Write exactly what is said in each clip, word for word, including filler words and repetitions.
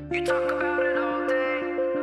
You talk about it all day.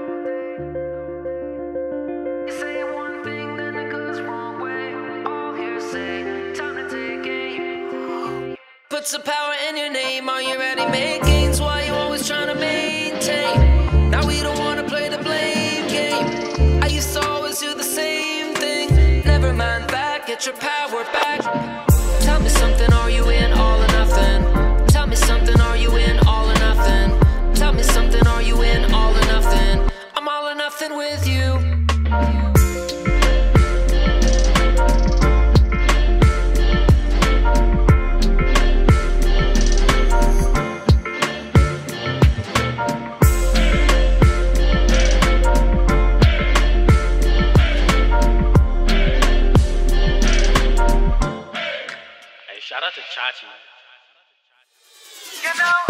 You say one thing, then it goes wrong way. All hearsay, time to take aim. Put some power in your name. Are you ready? Make gains. Why you always trying to maintain? Now we don't wanna play the blame game. I used to always do the same thing. Never mind that. Get your power back. Tell me something. Are you in all or nothing? Tell me something. Are you in all or nothing? Tell me something, are you in all or nothing? I'm all or nothing with you. Hey, shout out to Chachy. You know.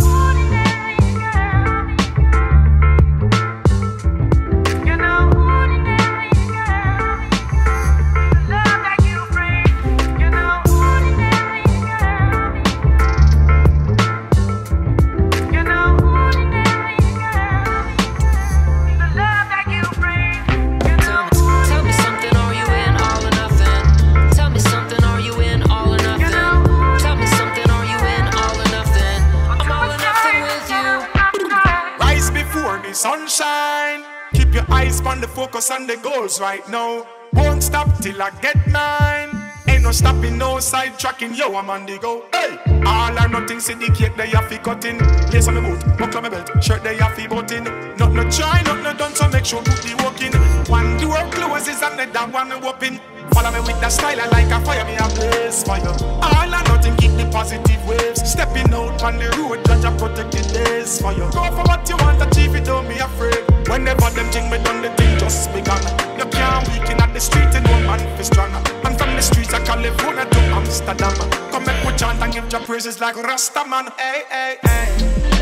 Sunshine, keep your eyes on the focus on the goals right now. Won't stop till I get mine. Ain't no stopping, no side tracking. Yo, I'm on the go. Hey, all or nothing. See the cake they have to cut in. Lace on my boot, buckle on my belt, shirt they have to button. Not no try, not no done, so make sure put the work in. One door closes and the damn one open. Follow me with that style, I like a fire, me a blaze fire. All or nothing, keep the positive waves. Stepping out on the road, judge I protect the days for you. Go for what you want, achieve it, don't be afraid. Whenever them think me done, the thing just begun. You can't weaken at the street and no man for strong. And from the streets of California to Amsterdam, come make we chant and give your praises like Rasta man. Hey, hey, hey.